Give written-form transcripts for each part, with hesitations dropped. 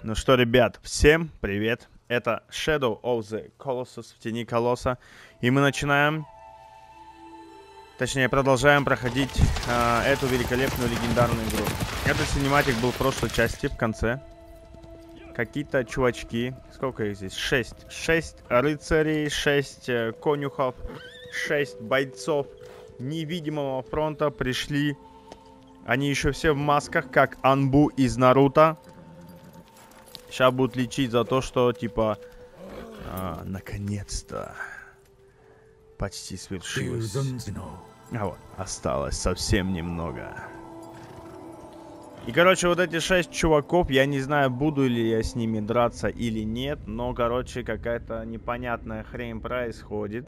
Ну что, ребят, всем привет. Это Shadow of the Colossus, в тени колосса. И мы начинаем, точнее продолжаем проходить эту великолепную легендарную игру. Этот синематик был в прошлой части, в конце. Какие-то чувачки, сколько их здесь? 6 рыцарей, 6 конюхов, 6 бойцов невидимого фронта пришли. Они еще все в масках, как Анбу из Наруто. Сейчас будут лечить за то, что, типа, наконец-то почти свершилось. А вот, осталось совсем немного. И, короче, вот эти 6 чуваков, я не знаю, буду ли я с ними драться или нет, но, короче, какая-то непонятная хрень происходит.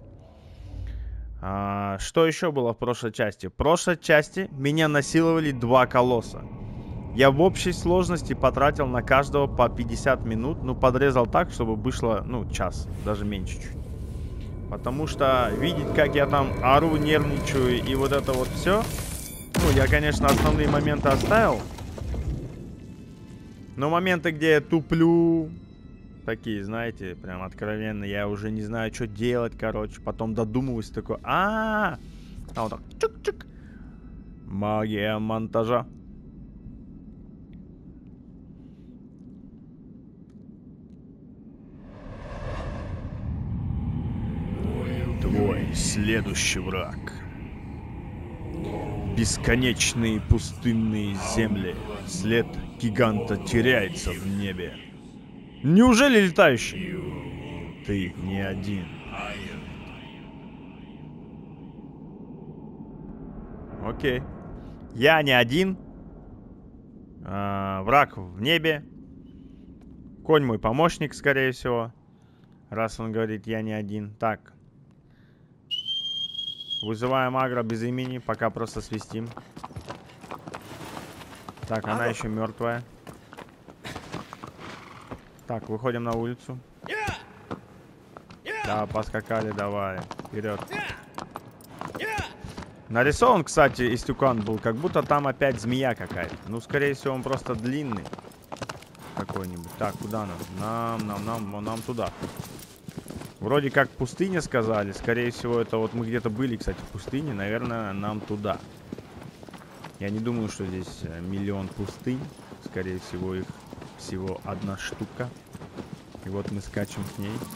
Что еще было в прошлой части? В прошлой части меня насиловали 2 колосса. Я в общей сложности потратил на каждого по 50 минут. Ну, подрезал так, чтобы вышло, ну, час. Даже меньше чуть. Потому что видеть, как я там ору, нервничаю и вот это вот все. Ну, я, конечно, основные моменты оставил. Но моменты, где я туплю, такие, знаете, прям откровенно, я уже не знаю, что делать, короче. Потом додумываюсь, такой, а вот так, чик-чик. Магия монтажа. Твой следующий враг. Бесконечные пустынные земли. След гиганта теряется в небе. Неужели летающий? Ты не один. Окей. Я не один. Враг в небе. Конь мой помощник, скорее всего. Раз он говорит, я не один. Так. Вызываем агро без имени, пока просто свистим. Так, она еще мертвая. Так, выходим на улицу. Да, поскакали, давай. Вперед. Нарисован, кстати, истукан был, как будто там опять змея какая-то. Ну, скорее всего, он просто длинный. Какой-нибудь. Так, куда нам? Нам туда. Вроде как пустыня сказали. Скорее всего, это вот мы где-то были, кстати, в пустыне. Наверное, нам туда. Я не думаю, что здесь миллион пустынь. Скорее всего, их всего 1 штука. И вот мы скачем к ней.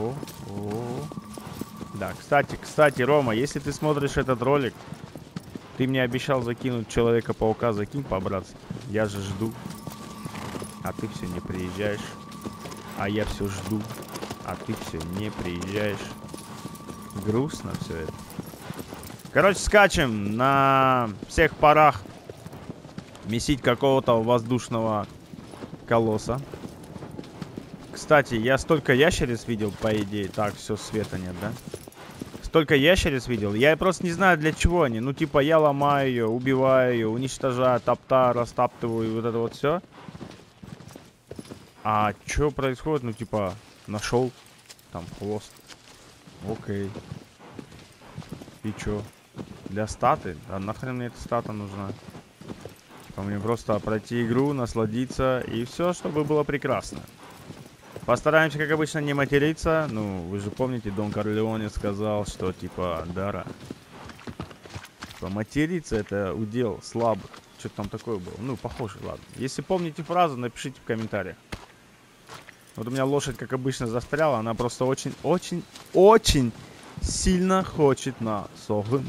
Да, кстати, Рома, если ты смотришь этот ролик, ты мне обещал закинуть Человека-паука. Закинь по-братски. Я же жду. А ты все не приезжаешь. А я все жду. А ты все не приезжаешь. Грустно все это. Короче, скачем на всех парах. Месить какого-то воздушного колосса. Кстати, я столько ящериц видел, по идее. Так, все, света нет, да? Столько ящериц видел. Я просто не знаю, для чего они. Ну, типа, я ломаю ее, убиваю ее, уничтожаю, топтаю, растаптываю, и вот это вот все. А что происходит? Ну, типа... Нашел. Там хвост. Окей. И чё? Для статы? А нахрен мне эта стата нужна? Типа мне просто пройти игру, насладиться и все, чтобы было прекрасно. Постараемся, как обычно, не материться. Ну, вы же помните, Дон Корлеоне сказал, что типа, Дара. Типа материться это удел слабых. Что-то там такое было. Ну, похоже, ладно. Если помните фразу, напишите в комментариях. Вот у меня лошадь, как обычно, застряла. Она просто очень сильно хочет на согн.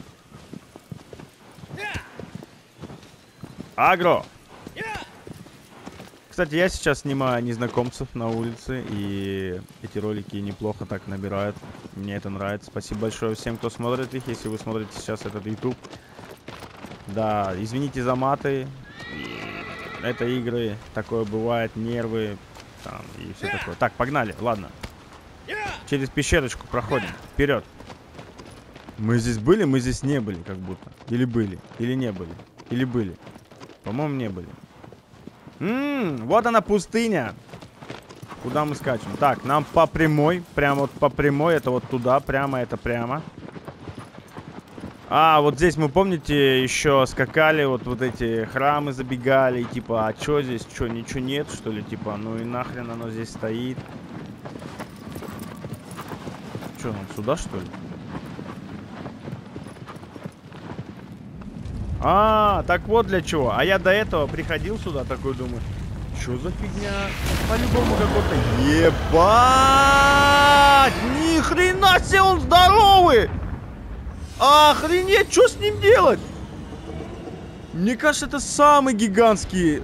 Агро! Кстати, я сейчас снимаю незнакомцев на улице. И эти ролики неплохо так набирают. Мне это нравится. Спасибо большое всем, кто смотрит их. Если вы смотрите сейчас этот YouTube. Да, извините за маты. Это игры. Такое бывает. Нервы. Там, и все такое. Так, погнали, ладно. Через пещерочку проходим. Вперед. Мы здесь были, мы здесь не были, как будто. Или были, или не были. Или были. По-моему, не были. Вот она пустыня. Куда мы скачем? Так, нам по прямой. Прямо вот по прямой. Это вот туда. Прямо, это прямо. А, вот здесь мы, помните, еще скакали, вот эти храмы забегали, и типа, а чё здесь, чё, ничего нет, что ли, типа, ну и нахрен оно здесь стоит. Чё, нам сюда, что ли? А, так вот для чего. А я до этого приходил сюда, такой думаю, что за фигня? По-любому какой-то... Ебать! Ни хрена себе, он здоровый! Охренеть, что с ним делать? Мне кажется, это самый гигантский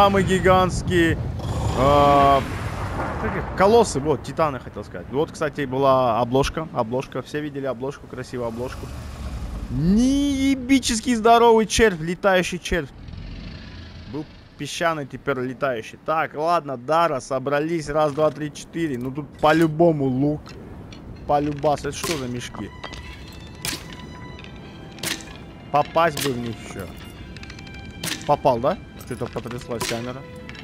колоссы, вот, титаны, хотел сказать. Вот, кстати, была обложка, все видели обложку, красивую обложку. Неебический здоровый червь, летающий червь. Был песчаный, теперь летающий. Так, ладно, Дара, собрались, раз, два, три, четыре. Ну тут по-любому лук, полюбас. Это что за мешки? Попасть бы в них еще. Попал, да? Что-то потряслась камера.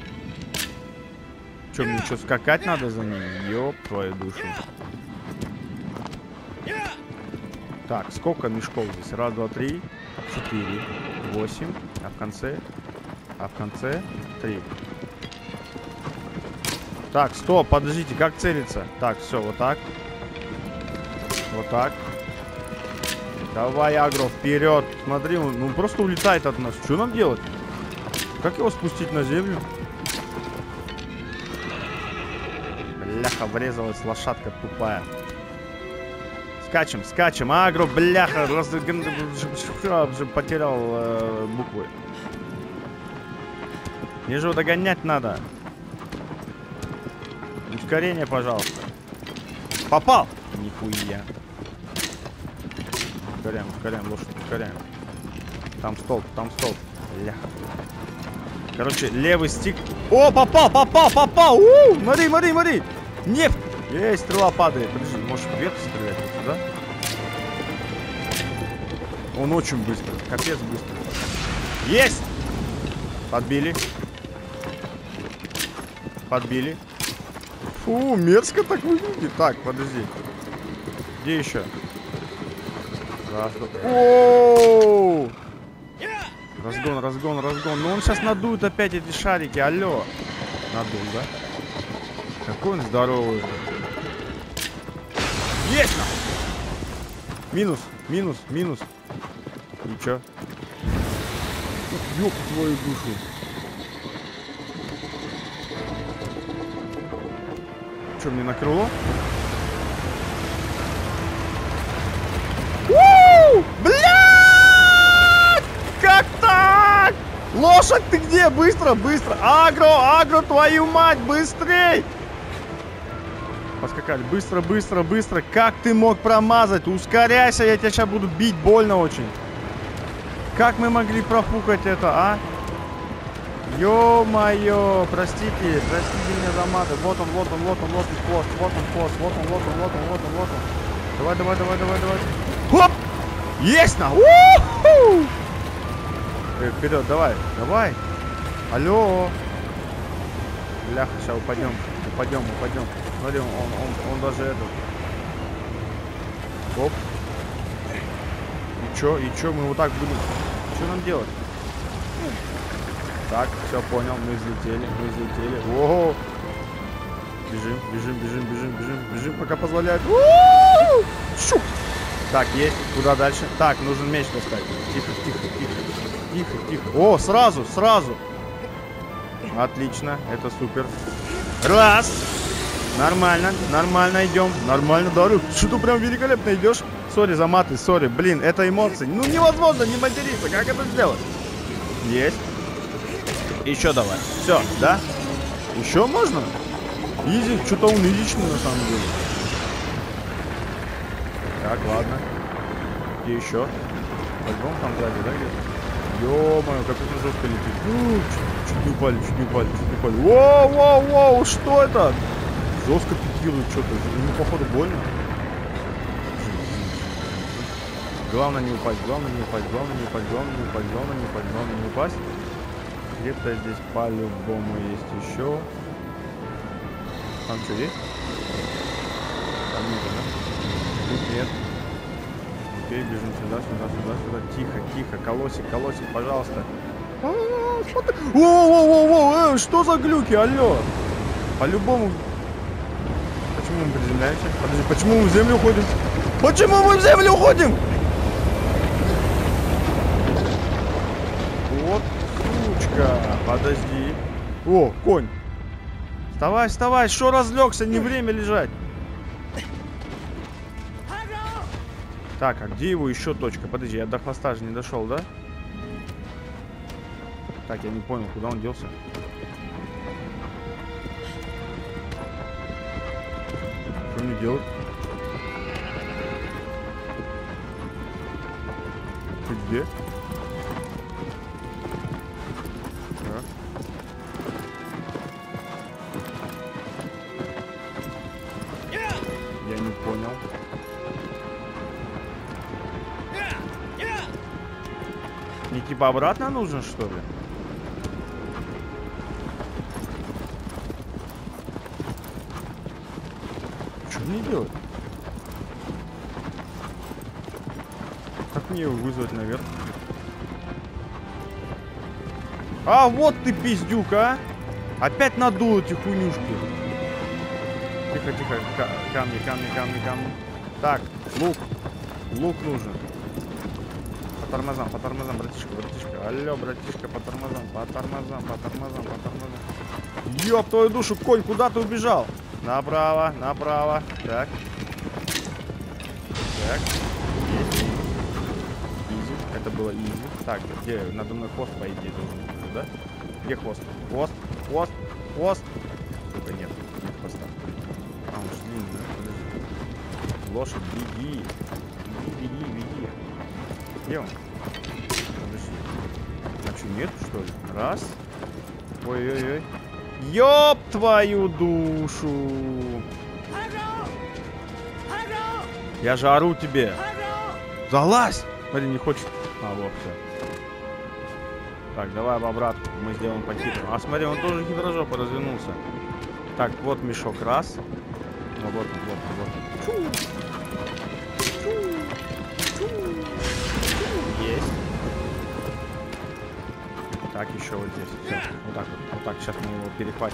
Че, мне что, скакать надо за ними? Ёб твою душу. Так, сколько мешков здесь? Раз, два, три, 4, 8. А в конце 3. Так, стоп, подождите, как целиться? Так, все, вот так. Вот так. Давай, агро, вперед. Смотри, он просто улетает от нас. Что нам делать? Как его спустить на землю? Бляха, врезалась лошадка тупая. Скачем, скачем. Агро, бляха, потерял буквы. Мне же его догонять надо. Ускорение, пожалуйста. Попал! Нихуя. Ускоряем, лошадь, ускоряем. Там столб, Бляха. Короче, левый стик. О, попал! Смотри! Нефть! Есть, стрела падает. Подожди, может вверх стрелять вот сюда? Он очень быстро, капец быстро. Есть! Подбили. Фу, мерзко так выглядит. Так, подожди. Где еще? Раз, два. Оу! Разгон. Ну он сейчас надует опять эти шарики. Алло. Надул, да? Какой он здоровый. Есть! Минус. И чё? Ёб твою душу. Чё, мне на крыло? Блядь! Как так? Лошадь, ты где? Быстро! Агро, твою мать, быстрей! Поскакали. Быстро. Как ты мог промазать? Ускоряйся, я тебя сейчас буду бить, больно очень. Как мы могли профукать это, а? Ё-моё, простите меня за маты. Вот он, пост. Давай. Хоп! Есть на! У-ху! Вперед, давай. Алло. Бляха, сейчас упадем. Смотри, он даже это. Оп. И чё, мы вот так будем. Что нам делать? Так, все понял, мы взлетели. Ого! Бежим, пока позволяет. Шух! Так, есть. Куда дальше? Так, нужен меч достать. Тихо. О, сразу. Отлично, это супер. Раз! Нормально идем. Нормально, дарю. Что-то прям великолепно идешь. Сори за маты, блин, это эмоции. Ну невозможно не материться, как это сделать? Есть. Еще давай. Все, да? Еще можно? Изи, что-то он изичный на самом деле. Так, ладно. Где еще? По-любому там сзади, да, где-то? Ё-моё, как это жестко летит. Чуть не упали. Воу, что это? Жестко пикирует что-то. Ему, походу, больно. Главное не упасть. Где-то здесь по-любому есть еще. Там что есть? Там нет, да? Тут нет. Окей, бежим сюда. Тихо, тихо. Колосик, пожалуйста. Воу, что за глюки, алло? По-любому. Почему мы приземляемся? Подожди, почему мы в землю уходим? Почему мы в землю уходим? Вот сучка. Подожди. О, конь. Вставай, что разлегся? Не время лежать. Так, а где его еще точка? Подожди, я до хвоста же не дошел, да? Так, я не понял, куда он делся. Что мне делать? Ты где? Так. Я не понял. Мне типа обратно нужно, что ли? Что мне делать? Как мне его вызвать наверх? А, вот ты пиздюк, а! Опять надул эти хуйнюшки. Тихо. Камни. Так, лук нужен. По тормозам, братишка. Алло, братишка, по тормозам. Ёб твою душу, конь, куда ты убежал? Направо. Так. Есть. Изи. Это было изи. Так, где? Надо мной хвост, по идее, должен быть, да? Где хвост? Хвост. Сука, нет хвоста. А, он же длинный, да? Подожди. Лошадь, беги. Где он? Подожди. А что, нет, что ли? Раз. Ой. Ёб твою душу! Я же ору тебе! Залазь! Смотри, не хочет. А, вот, все. Так, давай в обратку. Мы сделаем по-хитрому. А смотри, он тоже хитрожопо развернулся. Так, вот мешок. Раз. Ну, вот он. Есть. Так, еще вот здесь. Все. Вот так. Сейчас мы его перехватим.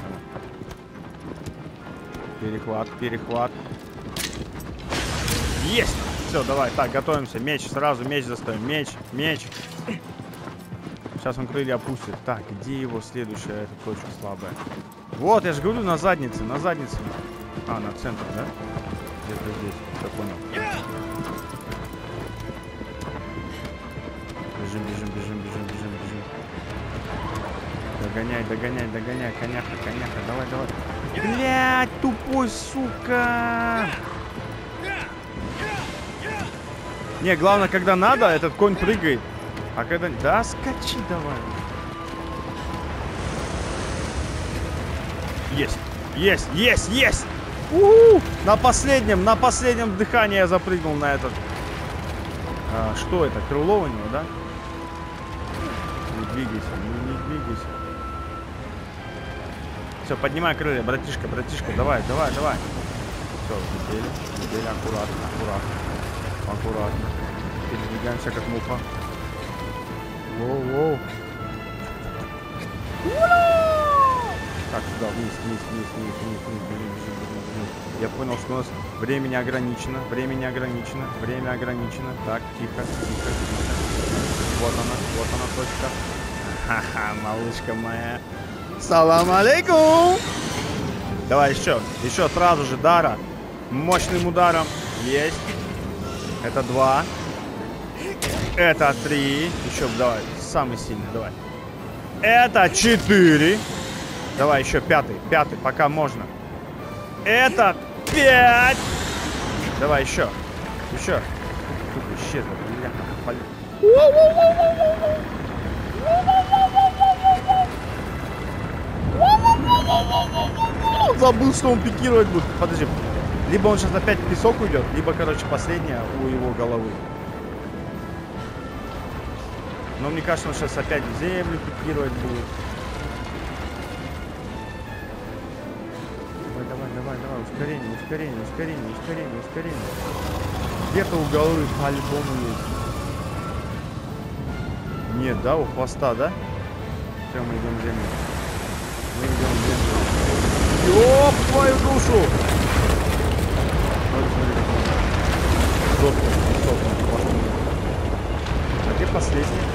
Перехват. Есть! Все, давай. Так, готовимся. Меч. Сразу меч доставим. Меч. Сейчас он крылья опустит. Так, где его следующая эта точка слабая? Вот, я же говорю, на заднице. А, на центр, да? Где-то здесь. Я понял. Бежим. Догоняй, коняха. Давай. Блядь, тупой, сука! Не, главное, когда надо, этот конь прыгает. А когда... Да, скачи давай. Есть! У-у-у! На последнем дыхании я запрыгнул на этот... что это? Крыло у него, да? Не двигайся. Все, поднимай крылья, братишка. Давай. Все, взлетели. Аккуратно. Передвигаемся, как муха. Воу. Так, сюда, вниз. Я понял, что у нас время ограничено. Так, тихо. Вот она точка. Ха-ха, малышка моя. Салам алейкум! Давай еще сразу же дара. Мощным ударом. Есть. Это 2. Это 3. Еще, давай, самый сильный, давай. Это 4. Давай, еще 5, пока можно. Это 5. Давай, еще. Исчезла, бляха. Забыл, что он пикировать будет. Подожди. Либо он сейчас опять в песок уйдет, либо, короче, последняя у его головы. Но мне кажется, он сейчас опять в землю пикировать будет. Давай. Ускорение. где-то у головы по-любому есть. Нет, да, у хвоста, да? Все, мы идем в землю. Мы идем в землю. Ёп, твою душу! Вот, смотри, жопа, а где последний?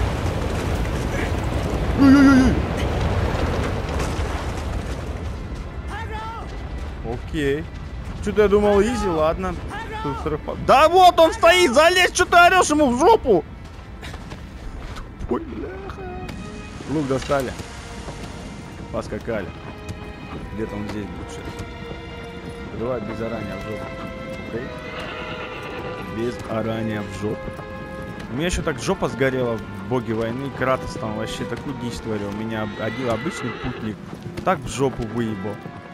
Ой-ой-ой! Окей. Что-то я думал, изи, ладно. Тут да вот он стоит, залезь, что ты орешь ему в жопу? Ой, бляха. Лук достали. Поскакали. Где-то он здесь будет сейчас. Давай без орания в жопу. Окей? Без орания в жопу. У меня еще так жопа сгорела в боге войны. Кратос там вообще такую дичь творил. Меня один обычный путник так в жопу выебал.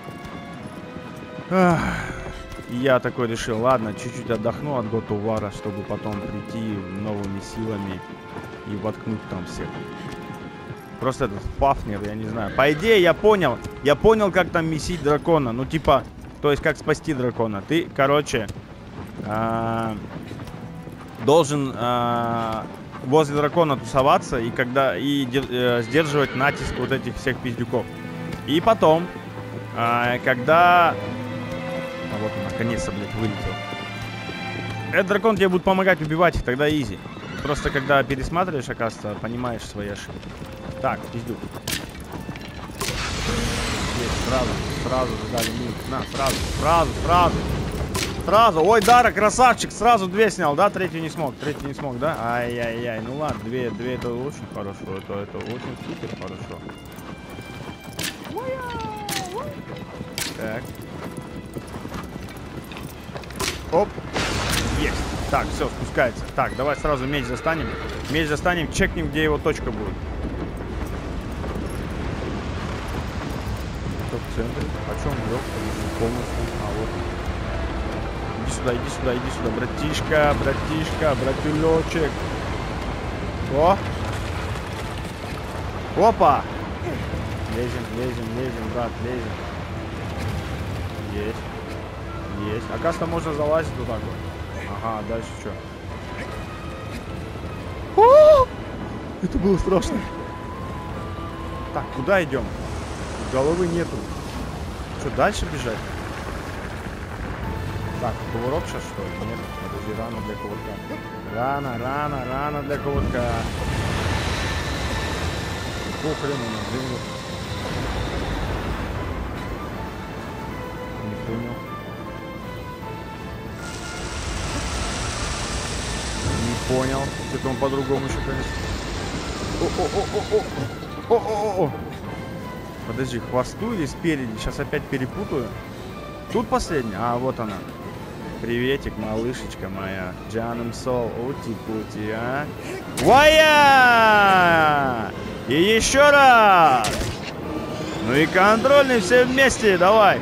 Ах. И я такой решил, ладно, чуть-чуть отдохну от God of War, чтобы потом прийти новыми силами и воткнуть там всех. Просто этот Фафнер, я не знаю. По идее, я понял, как там месить дракона. Ну, типа, то есть, как спасти дракона. Ты, короче, должен возле дракона тусоваться и сдерживать натиск вот этих всех пиздюков. И потом, когда... А вот он, наконец-то, блядь, вылетел. Этот дракон тебе будет помогать убивать их, тогда изи. Просто когда пересматриваешь, оказывается, понимаешь свои ошибки. Так, пиздюк. Есть, сразу задали мин. На, сразу. Ой, Дара, красавчик, сразу 2 снял, да? Третью не смог, да? Ай-яй-яй, ну ладно, 2 это очень хорошо, это очень супер хорошо. Так. Оп. Есть. Так, все, спускается. Так, давай сразу меч застанем. Чекнем, где его точка будет. Кто в центре? О чем лег? Полностью. А, вот. Иди сюда, братюлечек. О! Опа! Лезем, брат, лезем. Есть. Оказывается, можно залазить вот так вот. Ага, дальше что? О! Это было страшно. Так, куда идем? Головы нету. Что, дальше бежать? Так, кувырок сейчас что ли? Нет, подожди, рано для кувырка. Рано для кувырка. Похрен на землю. Не понял. Понял. Что-то он по-другому еще, конечно. О. Подожди, хвосту или спереди? Сейчас опять перепутаю. Тут последняя? А, вот она. Приветик, малышечка моя. Джаном сол. Ути-пути, а? Вая! И еще раз! Ну и контрольный все вместе, давай.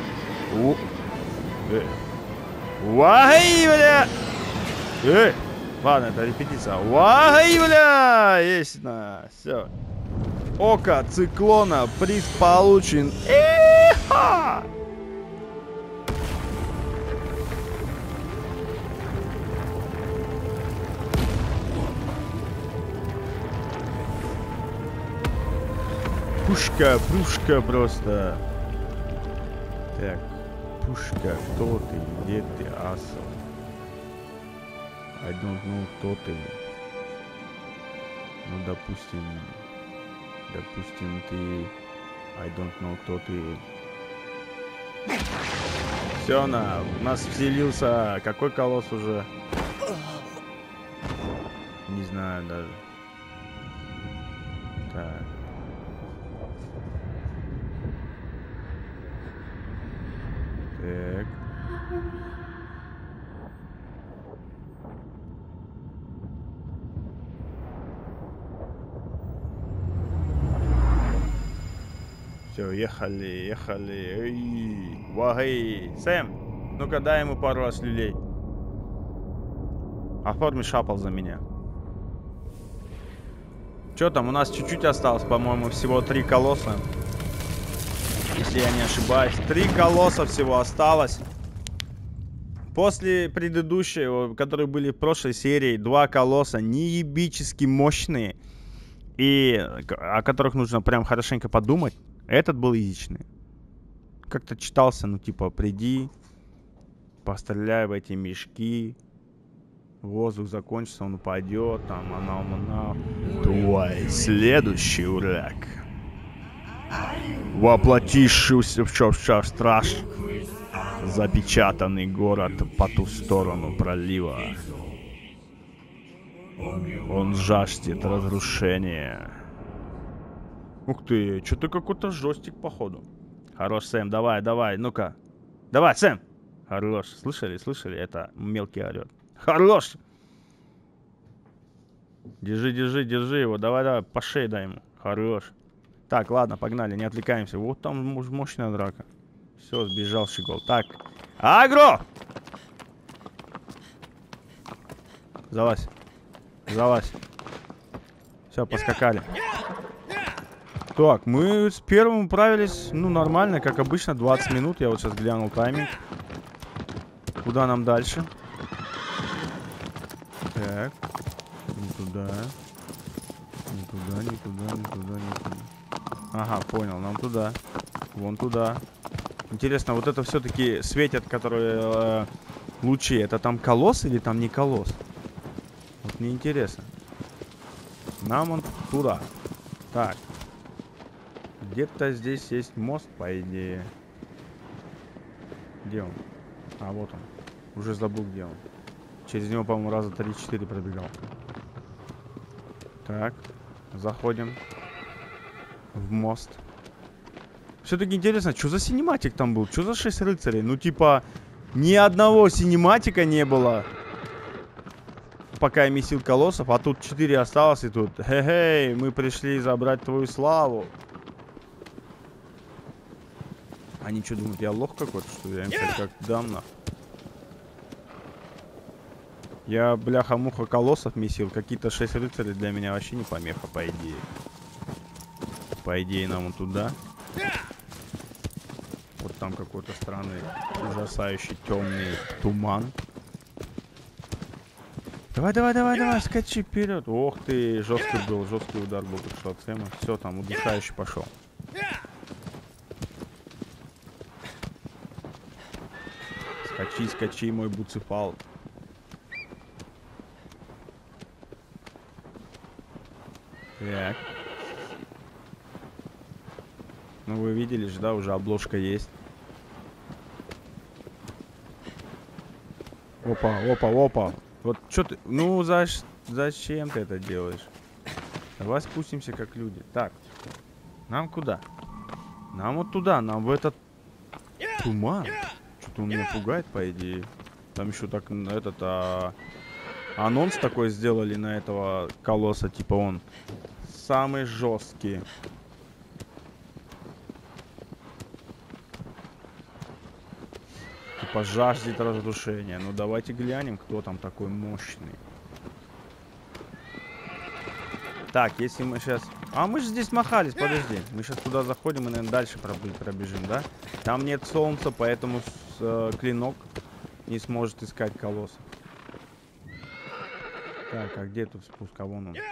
Вай, бля! Ладно, это репетиция. Вай, бля! Есть на. Все. Око циклона. Приз получен. Иха! Пушка просто. Так. Пушка, кто ты? Где ты, асл? I don't know, кто ты. Ну, допустим, ты... I don't know, кто ты. Все, у нас вселился... Какой колосс уже? Не знаю даже. Так. Так. Все, ехали. Эй, вагей. Сэм, ну-ка дай ему пару раз люлей. Оформи шапал за меня. Че там, у нас чуть-чуть осталось, по-моему, всего 3 колосса. Если я не ошибаюсь. 3 колосса всего осталось. После предыдущего, которые были в прошлой серии, два колосса неебически мощные, и о которых нужно прям хорошенько подумать, этот был изичный. Как-то читался, ну типа, приди, постреляй в эти мешки, воздух закончится, он упадет, там, она. Твой следующий враг. Воплотившийся в страж. Запечатанный город по ту сторону пролива. Он жаждет разрушения. Ух ты, что-то какой-то жестик, походу. Хорош, Сэм, давай, ну-ка. Давай, Сэм! Хорош, слышали? Это мелкий орет. Хорош! Держи его, давай, по шее дай ему. Хорош. Так, ладно, погнали, не отвлекаемся. Вот там мощная драка. Все, сбежал щегол. Так, агро! Залазь. Все, поскакали. Так, мы с первым управились, ну, нормально, как обычно, 20 минут. Я вот сейчас глянул тайминг. Куда нам дальше? Так. Не туда. Ага, понял, нам туда. Вон туда. Интересно, вот это все-таки светят, которые лучи. Это там колосс или там не колосс? Вот мне интересно. Нам он туда. Так. Где-то здесь есть мост, по идее. Где он? А, вот он. Уже забыл, где он. Через него, по-моему, раза 3-4 пробегал. Так. Заходим. В мост. Все-таки интересно, что за синематик там был? Что за 6 рыцарей? Ну, типа, ни одного синематика не было. Пока я месил колоссов, а тут 4 осталось, и тут, хе-хей, мы пришли забрать твою славу. Они что думают, я лох какой-то, что ли? Я им как дам нахуй. Я, бляха-муха, колоссов месил. Какие-то 6 рыцарей для меня вообще не помеха, по идее. По идее, нам вот туда. Вот там какой-то странный, ужасающий темный туман. Давай, скачи вперед. Ох ты, жесткий удар был только что от Сэма. Все, там удушающий пошел. Скачи, мой буцефал. Так. Ну вы видели же, да, уже обложка есть. Опа. Вот что ты... Ну, зачем ты это делаешь? Давай спустимся как люди. Так. Нам куда? Нам вот туда, нам в этот туман. Что-то он меня пугает, по идее. Там еще так анонс такой сделали на этого колосса. Типа он самый жесткий. Типа жаждет разрушения. Ну давайте глянем, кто там такой мощный. Так, если мы сейчас... А мы же здесь махались, подожди. Мы сейчас туда заходим и, наверное, дальше пробежим, да? Там нет солнца, поэтому клинок не сможет искать колосса. Так, а где тут спуск? А вон он.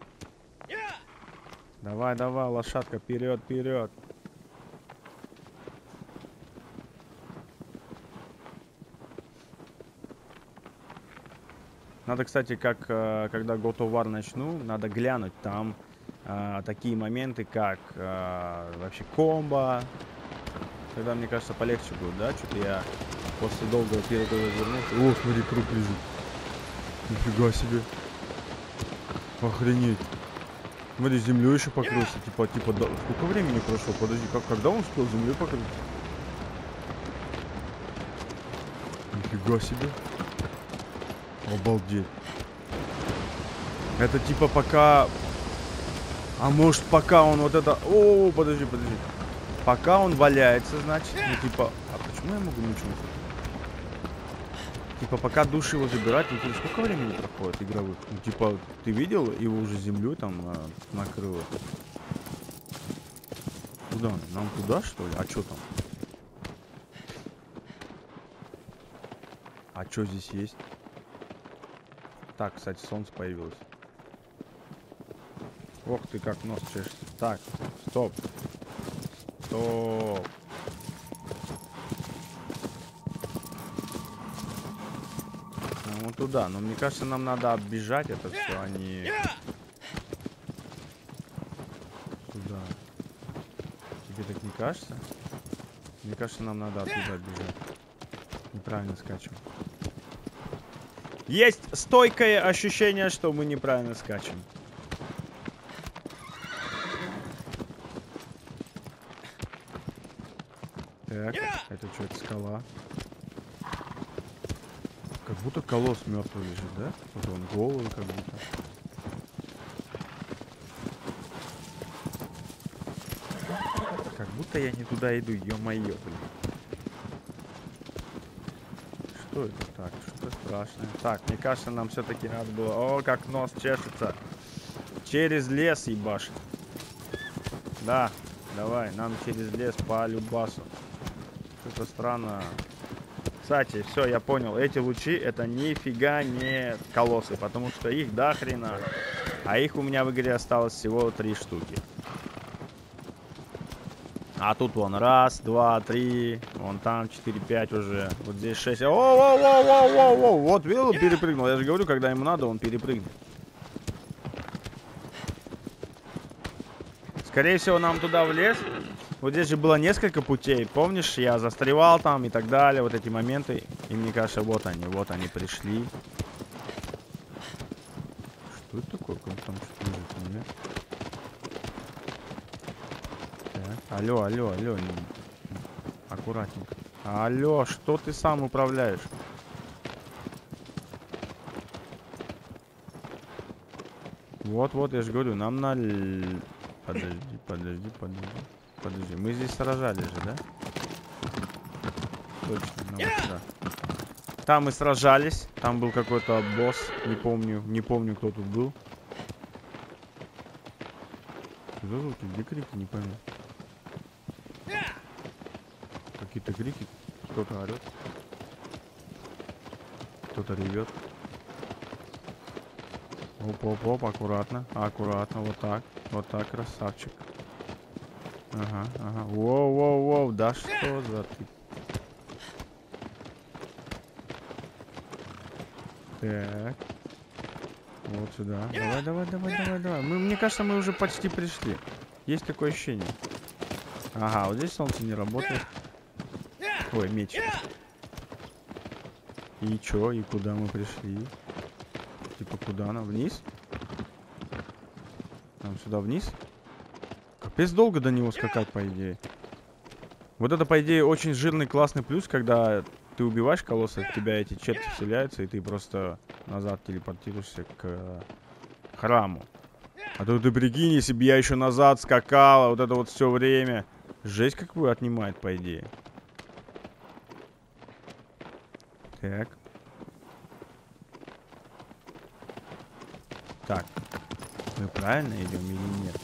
Давай, лошадка, вперед. Надо, кстати, когда God of War начну, надо глянуть там такие моменты, как вообще комбо. Тогда, мне кажется, полегче будет, да? Что-то я после долгого периода вернулся. О, смотри, круг лежит. Нифига себе. Охренеть. Смотри, землей еще покрылся. Типа, да, сколько времени прошло? Подожди, когда он успел землей покрыть? Нифига себе. Обалдеть. Это типа пока... А может пока он вот это... О, подожди. Пока он валяется, значит, ну типа... А почему я могу ничего? Типа пока души его забирать, ну сколько времени проходит игровых? Ну типа, ты видел, его уже землей там накрыло? Куда он? Нам туда, что ли? А что там? А что здесь есть? Так, кстати, солнце появилось. Ох ты, как нос чешется. Так, стоп. Стоп. Ну, вот туда. Но мне кажется, нам надо оббежать это все, а не... Туда. Тебе так не кажется? Мне кажется, нам надо оттуда бежать. Неправильно скачем. Есть стойкое ощущение, что мы неправильно скачем. Так, это что, это скала? Как будто колосс мертвый лежит, да? Вот он голый как будто. Как будто я не туда иду, ё-моё, блин. Что это так? Что-то страшное. Так, мне кажется, нам все-таки надо было... О, как нос чешется. Через лес ебашит. Да, давай, нам через лес по любасу. Что-то странно. Кстати, все, я понял. Эти лучи, это нифига не колоссы, потому что их до хрена. А их у меня в игре осталось всего 3 штуки. А тут вон 1, 2, 3, вон там 4, 5 уже. Вот здесь 6. О-о-о-о-о-о! Вот видел, перепрыгнул. Я же говорю, когда ему надо, он перепрыгнет. Скорее всего, нам туда в лес. Вот здесь же было несколько путей. Помнишь, я застревал там и так далее. Вот эти моменты. И мне кажется, вот они пришли. Что это такое? Как там что-то лежит, нет? Так. Алло, алло, алло. Аккуратненько. Алло, что ты сам управляешь? Вот, я же говорю, нам на... Подожди. Мы здесь сражались же, да? Точно, нам вот сюда. Там мы сражались. Там был какой-то босс. Не помню, кто тут был. Что за звуки? Где крики? Не пойму. Какие-то крики. Кто-то орет. Кто-то ревет. Оп, аккуратно. Аккуратно, вот так, красавчик. Ага. Воу, да что за ты? Так. Вот сюда. Давай. Мне кажется, мы уже почти пришли. Есть такое ощущение. Ага, вот здесь солнце не работает. Ой, меч. И чё? И куда мы пришли? Типа куда нам? Вниз? Нам сюда вниз? Капец долго до него скакать, по идее. Вот это, по идее, очень жирный классный плюс, когда ты убиваешь колосса, в тебя эти черти вселяются, и ты просто назад телепортируешься к храму. А то ты прикинь, если бы я еще назад скакала, вот это вот все время. Жесть какую отнимает, по идее. Так. Так. Мы правильно идем или нет?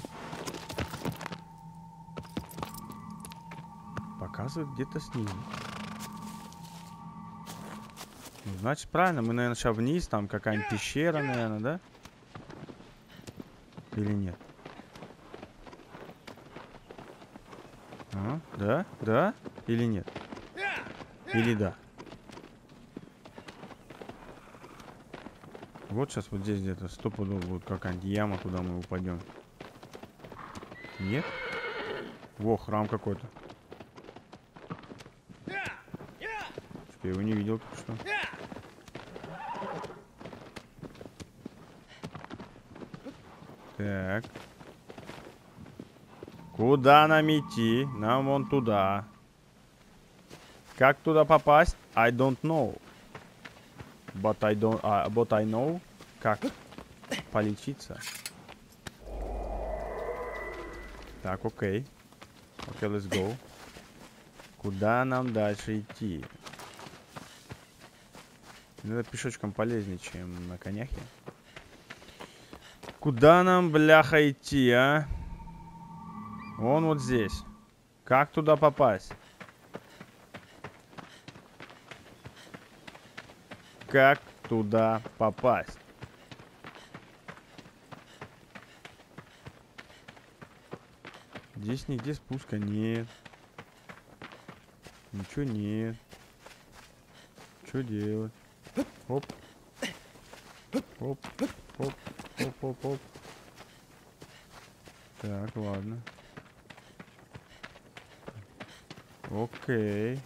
Показывает где-то снизу. Ну, значит, правильно. Мы, наверное, сейчас вниз. Там какая-нибудь пещера, наверное, да? Или нет? А, да? Да? Или нет? Или да? Вот сейчас вот здесь где-то стопудово будет какая-нибудь яма, куда мы упадем. Нет? Во, храм какой-то. Я его не видел, только что. Так. Куда нам идти? Нам вон туда. Как туда попасть? I don't know. But I know. Как полечиться. Так, окей. Окей, let's go. Куда нам дальше идти? Ну, это пешочком полезнее, чем на коняхе. Куда нам, бляха, идти, а? Вон вот здесь. Как туда попасть? как туда попасть? Здесь нигде спуска нет. Ничего нет. Что делать? Оп. Оп. Оп. Оп, оп, оп. Так, ладно. Окей.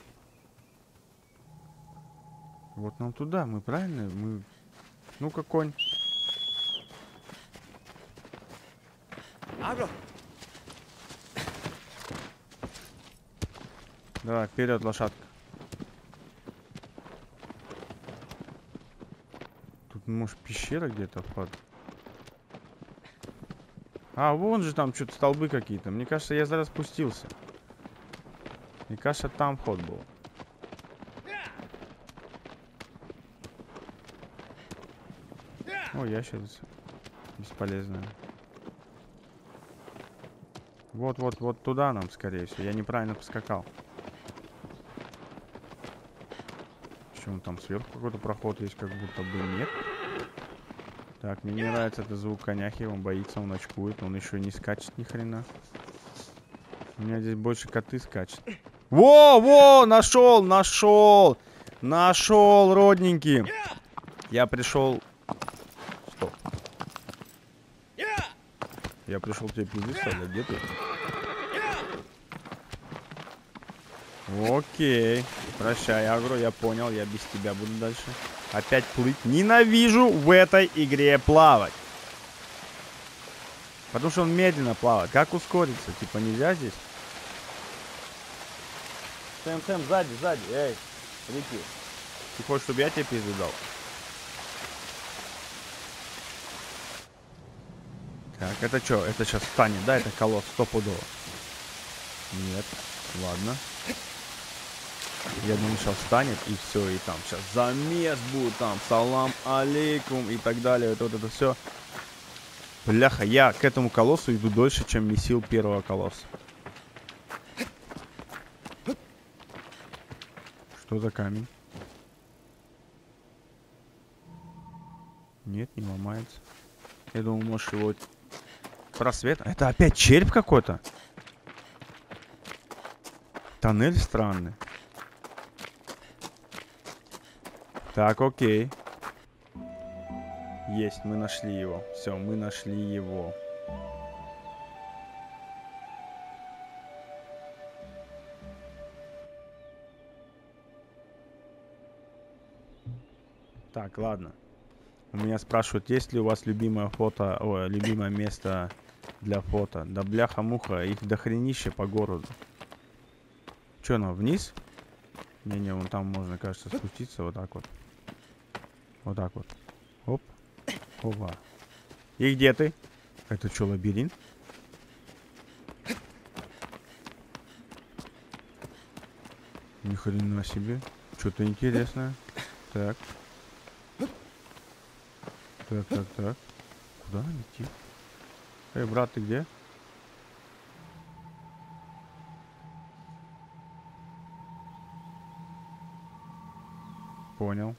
Вот нам туда, мы правильно? Мы... Ну-ка, конь. Давай, вперед, лошадка. Тут, может, пещера где-то вход? А, вон же там что-то столбы какие-то. Мне кажется, я зараз спустился. Мне кажется, там вход был. О, ящерица. Бесполезная. Вот туда нам, скорее всего. Я неправильно поскакал. Почему там сверху какой-то проход есть, как будто бы нет. Так, мне не нравится этот звук коняхи. Он боится, он очкует. Он еще не скачет ни хрена. У меня здесь больше коты скачут. Во, нашел, родненький. Я пришел. Стоп. Я пришел тебе пизды ставить, где ты? Окей. Прощай, Агро, я понял, я без тебя буду дальше. Опять плыть. Ненавижу в этой игре плавать. Потому что он медленно плавает. Как ускориться? Типа нельзя здесь? Сэм, сзади. Эй, Рики. Ты хочешь, чтобы я тебе пизду дал? Так, это что? Это сейчас встанет, да? Это колосс, стопудово. Нет, ладно. Я думаю, сейчас встанет и все, и там сейчас замес будет, там, салам алейкум и так далее. Вот это все. Бляха, я к этому колоссу иду дольше, чем месил первого колосса. Что за камень? Нет, не ломается. Я думал, можешь его... Просвет? Это опять череп какой-то? Тоннель странный. Так, окей. Есть, мы нашли его. Все, мы нашли его. Так, ладно. У меня спрашивают, есть ли у вас любимое фото, любимое место для фото. Да бляха-муха, их дохренище по городу. Че, нам вниз? Не, вон там можно, кажется, спуститься вот так вот. Вот так вот. Оп. Опа. И где ты? Это что, лабиринт? Ни хрена себе. Что-то интересное. Так. Так. Куда идти? Эй, брат, ты где? Понял.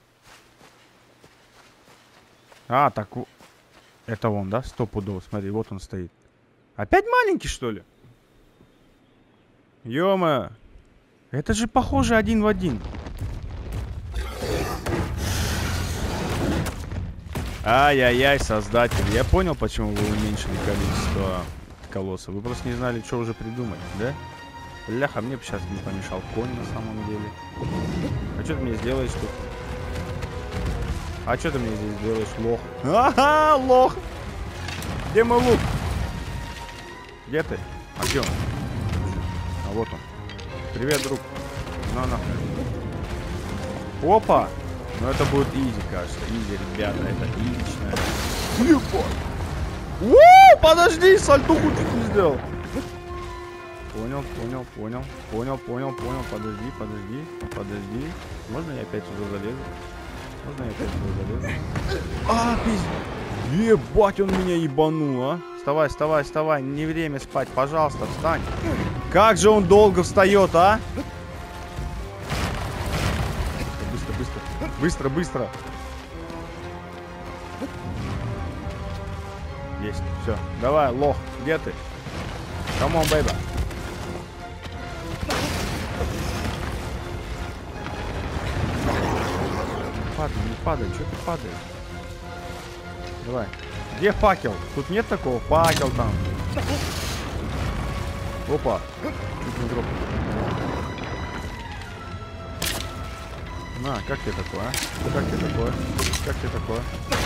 А, так... Это он, да? Стопудово. Смотри, вот он стоит. Опять маленький, что ли? Ё-моё. Это же похоже один в один. Ай-яй-яй, создатель. Я понял, почему вы уменьшили количество колоссов. Вы просто не знали, что уже придумать, да? Бляха, мне бы сейчас не помешал конь на самом деле. А что ты мне сделаешь тут? А что ты мне здесь делаешь, лох? Ага, лох! Где мой лук? Где ты? А где он? А вот он. Привет, друг. На нахуй. Опа! Ну это будет изи, кажется. Изи, ребята, это изичная. Ебать! Уу, подожди, сальтуху чуть не сделал. Понял. Подожди. Можно я опять сюда залезу? А, пиздец. Ебать, он меня ебанул, а. Вставай. Не время спать, пожалуйста, встань. Как же он долго встает, а? Быстро. есть. Все, давай, лох, где ты? Come on, baby. Не падай, что ты падаешь? Давай. Где факел? Тут нет такого? Факел там. Опа. Чуть не дропнул. На, как тебе такое, а? Как тебе такое? Как тебе такое?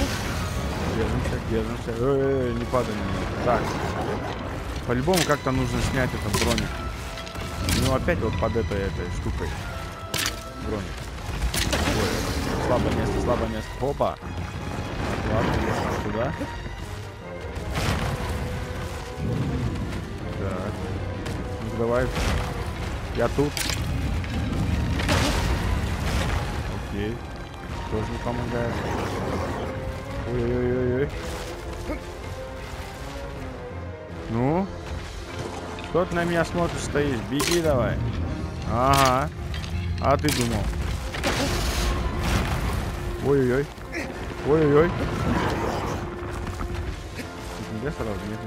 Держимся. Не падай на меня. Так. По-любому как-то нужно снять этот броник. Ну опять вот под этой штукой. Броник. Ой, слабое место. Опа. Ладно, сюда. Так. Ну давай. Я тут. Окей. Тоже не помогает. Ой-ой-ой-ой. Ну? Кто ты на меня смотришь, стоишь? Беги давай. Ага. А ты думал? Ой-ой-ой. Ой-ой-ой. Нельзя сразу? Нет,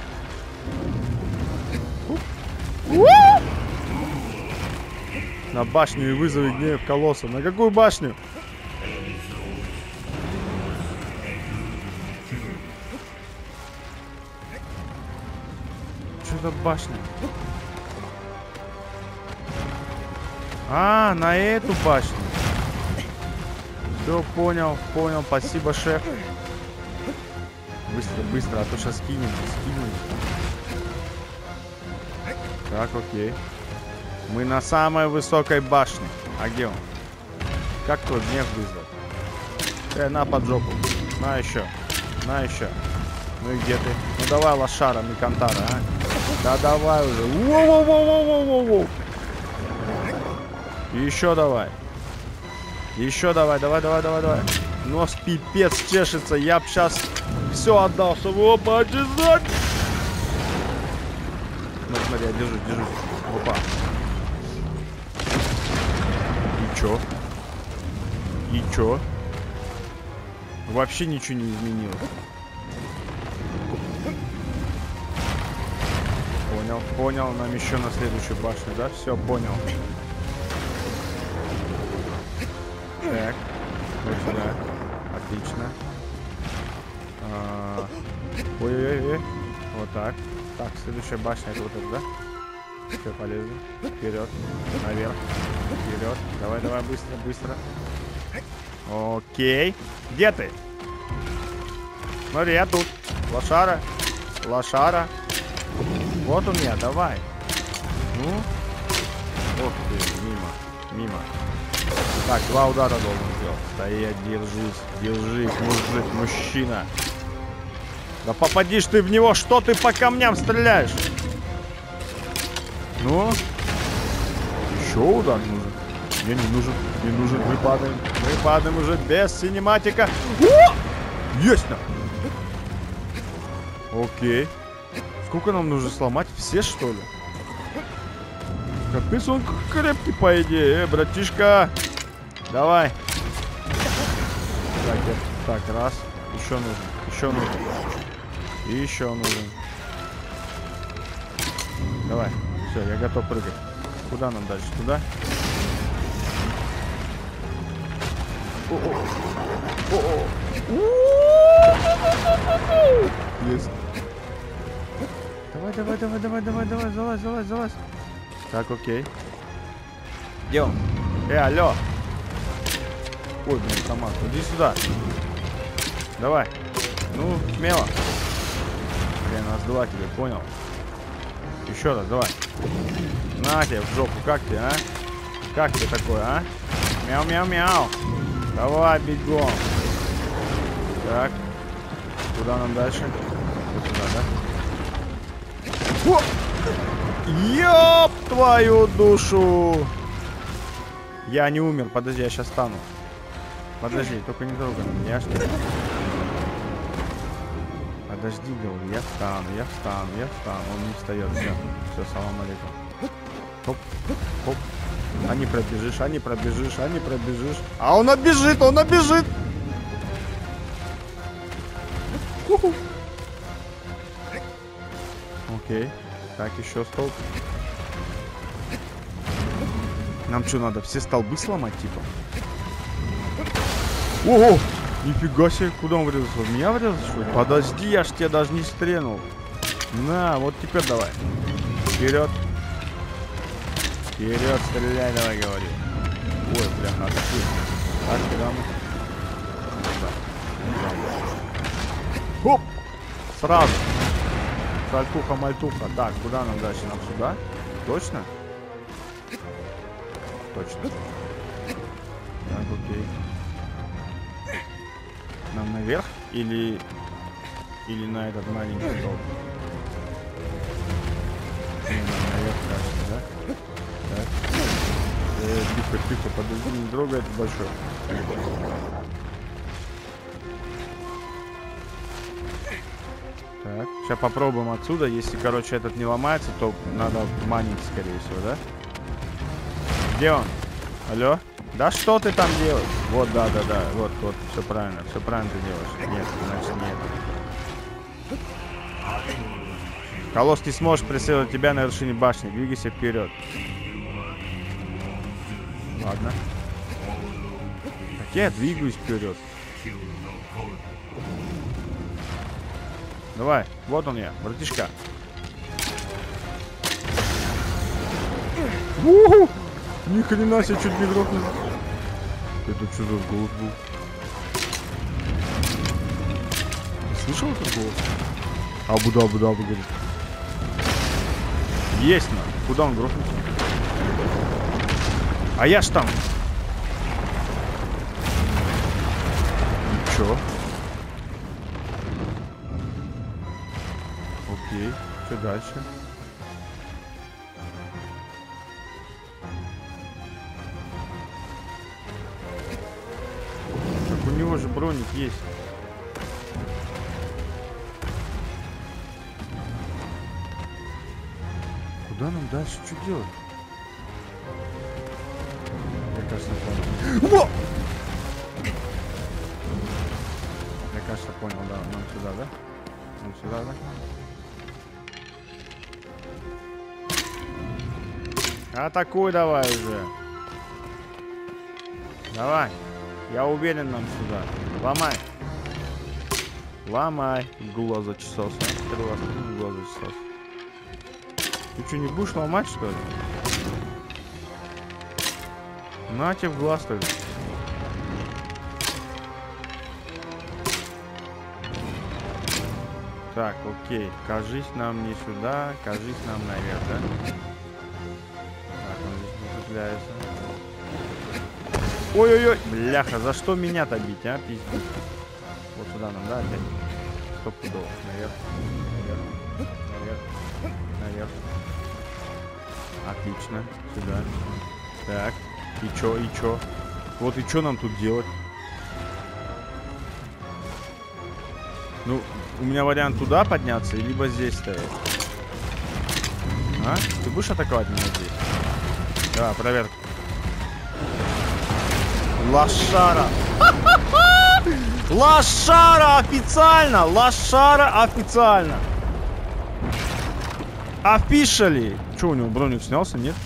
нельзя. На башню и вызови гнев колосса. На какую башню? Что за башня? А, на эту башню. Все, понял. Спасибо, шеф. Быстро, а то сейчас скинем. Так, окей. Мы на самой высокой башне. А где он? Как тот гнев вызвал? На под жопу. На еще. Ну и где ты? Ну давай, лошара, Микантара, а? Да давай уже. Воу. Еще давай. Давай. Нос пипец чешется. Я б сейчас все отдал, чтобы его почесать. Ну смотри, я держу. Опа. И чё? Вообще ничего не изменилось. Понял. Нам еще на следующую башню, да? Все, понял. Так. Вот сюда. Отлично. Ой-ой-ой. Вот так. Так, следующая башня это вот это, да? Все, полезли. Вперед. Наверх. Вперед. Давай, быстро. Окей. Где ты? Смотри, я тут. Лошара. Вот у меня, давай. Ну. Ох ты, мимо. Так, 2 удара должен сделать. Стоять, держись, мужчина. Да попадишь ты в него, что ты по камням стреляешь? Ну. Еще удар нужен. Мне не нужен. Мы падаем уже без синематика. Есть на. Окей. Сколько нам нужно сломать? Все, что ли? Капец, он крепкий, по идее. Братишка. Давай. Так, раз. Еще нужен. Давай. Все, я готов прыгать. Куда нам дальше? Туда? Есть. Давай, залазь. Так, окей. Где он? Алло. Ой, блин, автомат. Иди сюда. Давай. Ну, смело. Блин, нас 2 тебе, понял? Еще раз, давай. На тебе в жопу, как тебе, а? Как тебе такое, а? Мяу. Давай, бегом. Так. Куда нам дальше? Вот сюда, да? Ёб твою душу! Я не умер, подожди, я сейчас стану. Подожди, только не трогай меня, что ли? Подожди, говорю, я встану. Он не встает, все, салам алейкум. Хоп. А не пробежишь. А он обежит! Окей. Так, еще столб. Нам что, надо все столбы сломать, типа? Ого! Нифига себе, куда он врезался? В меня врезался, что ли? Подожди, я ж тебя даже не стрельнул. На, вот теперь давай. Вперед. Вперед, стреляй, давай, говорю. Ой, бляха, атакуй. Так, прямо. Хоп! Сразу. Сальтуха-мальтуха. Так, куда нам дальше? Нам сюда? Точно? Точно. Так, окей. Нам наверх или на этот маленький столб? Наверх, кажется, да? Так. Тихо, тихо, подожди, не трогай, это большой. Так, сейчас попробуем отсюда. Если, короче, этот не ломается, то надо манить, скорее всего, да? Где он? Алло? Да что ты там делаешь? Вот, да. Вот, все правильно ты делаешь. Нет, значит нет. Колосс не сможет преследовать тебя на вершине башни. Двигайся вперед. Ладно. Так я двигаюсь вперед. Давай, вот он я, братишка. У-ху! Ни хрена себе, чуть не грохнул. Это что за голос был? Слышал этот голос? Абу-дабу, говорит. Есть на. Куда он грохнулся? А я ж там. И чё? Окей, что дальше? Так у него же броник есть. Куда нам дальше? Что делать? Я, кажется, понял. Во! Я, кажется, понял, да. Нам сюда, да? Нам сюда, да? Атакуй давай уже. Давай. Я уверен, нам сюда. Ломай. Ломай. Гула зачесался. Гула зачесался. Ты что, не будешь ломать, что ли? На тебе в глаз тогда. Так, окей. Кажись нам не сюда, кажись нам наверх, да? Так, он здесь не цепляется. Ой-ой-ой, бляха, за что меня-то бить, а, пиздец? Вот сюда нам, да, опять? Стоп, куда? Наверх, наверх. Отлично, сюда. Так, и чё? Вот и чё нам тут делать? Ну, у меня вариант туда подняться, либо здесь стоять. А? Ты будешь атаковать меня здесь? Да, проверка. Лошара! Лошара официально! Лошара официально! Officially! Че, у него броник снялся, нет?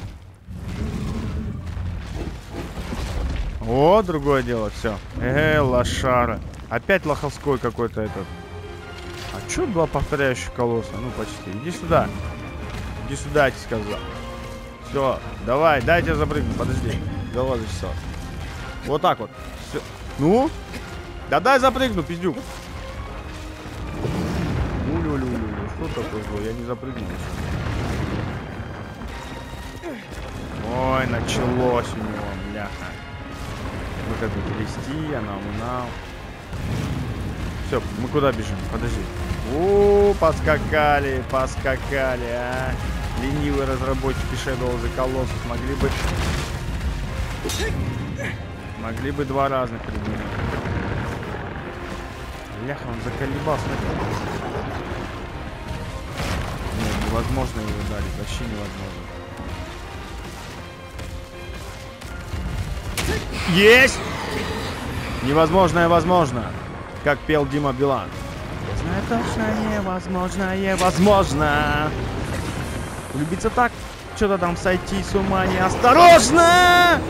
О, другое дело, все. Лошара. Опять лоховской какой-то этот. А чё два повторяющих колосса? Ну, почти. Иди сюда. Иди сюда, я тебе сказал. Все, давай, дайте запрыгну, подожди. Голова зачесалась. Вот так вот. Все. Ну? Да дай запрыгну, пиздюк. Улю-улю-улю. Что такое зло? Я не запрыгнул. Ой, началось у него, бляха. Мы как бы трясти, анау-нау. Все, мы куда бежим? Подожди. Поскакали, а. Ленивые разработчики Shadow of the Colossus могли бы два разных придумать. Бляха, он заколебался. Нет, невозможно его ударить, вообще невозможно. Есть! Невозможное возможно. Как пел Дима Билан. Я знаю точно невозможное возможно. Влюбиться так, что-то там сойти с ума не осторожно!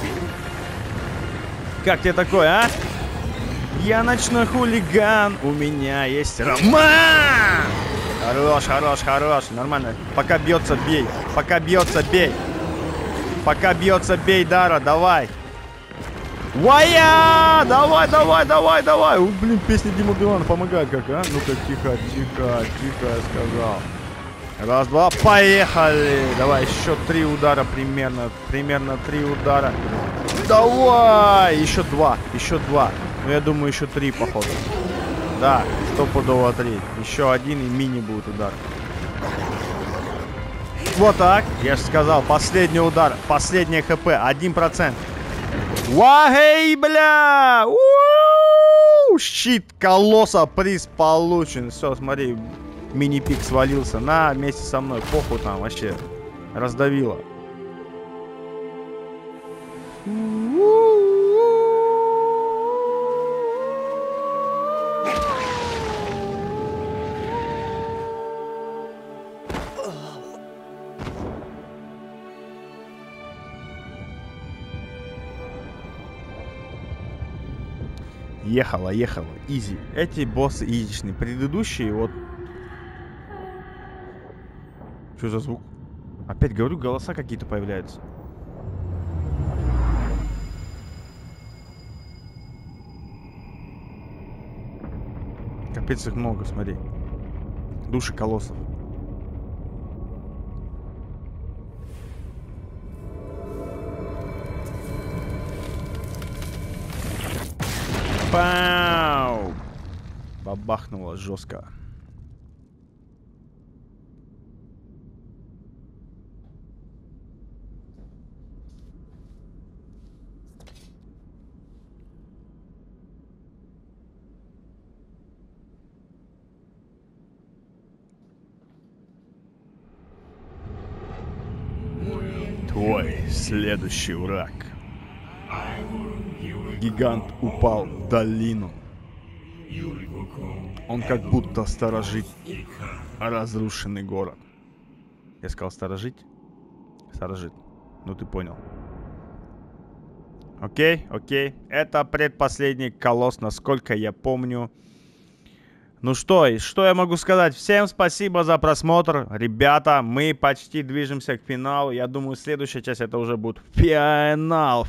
Как тебе такое, а? Я ночной хулиган, у меня есть роман! Хорош, хорош, хорош, нормально. Пока бьется, бей. Пока бьется, бей. Пока бьется, бей, Дара, давай. Вая! Давай, давай, давай, давай. Блин, песня Дима Билана помогает как, а? Ну-ка, тихо, тихо, тихо, я сказал. Раз, два, поехали. Давай, еще 3 удара примерно. Примерно 3 удара. Давай! Еще 2, еще 2. Ну, я думаю, еще 3, походу. Да, стопудово 3. Еще 1 и мини будет удар. Вот так. Я же сказал, последний удар. Последний хп. 1%. Вахей, бля! У-у-у! Щит колосса. Приз получен. Все, смотри. Мини-пик свалился. На, вместе со мной. Похуй там вообще. Раздавило. Ехала, ехала. Изи. Эти боссы изичные. Предыдущие вот... Что за звук? Опять говорю, голоса какие-то появляются. Капец их много, смотри. Души колоссов. Пау! Бабахнуло жестко. Твой следующий враг. Гигант упал в долину. Он как будто сторожит разрушенный город. Я сказал сторожить? Сторожит. Ну ты понял. Окей, окей. Это предпоследний колосс, насколько я помню. Ну что я могу сказать? Всем спасибо за просмотр. Ребята, мы почти движемся к финалу. Я думаю, следующая часть это уже будет финал.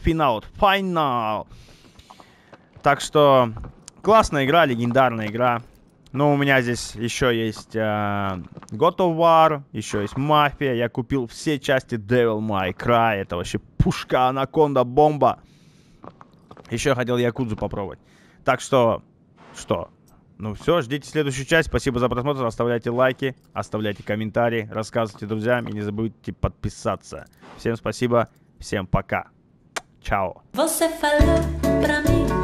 Так что классная игра, легендарная игра. Но у меня здесь еще есть God of War, еще есть Мафия. Я купил все части Devil May Cry. Это вообще пушка, анаконда, бомба. Еще хотел Якудзу попробовать. Так что, ну все, ждите следующую часть. Спасибо за просмотр. Оставляйте лайки, оставляйте комментарии, рассказывайте друзьям и не забудьте подписаться. Всем спасибо, всем пока. Чао. Você falou pra mim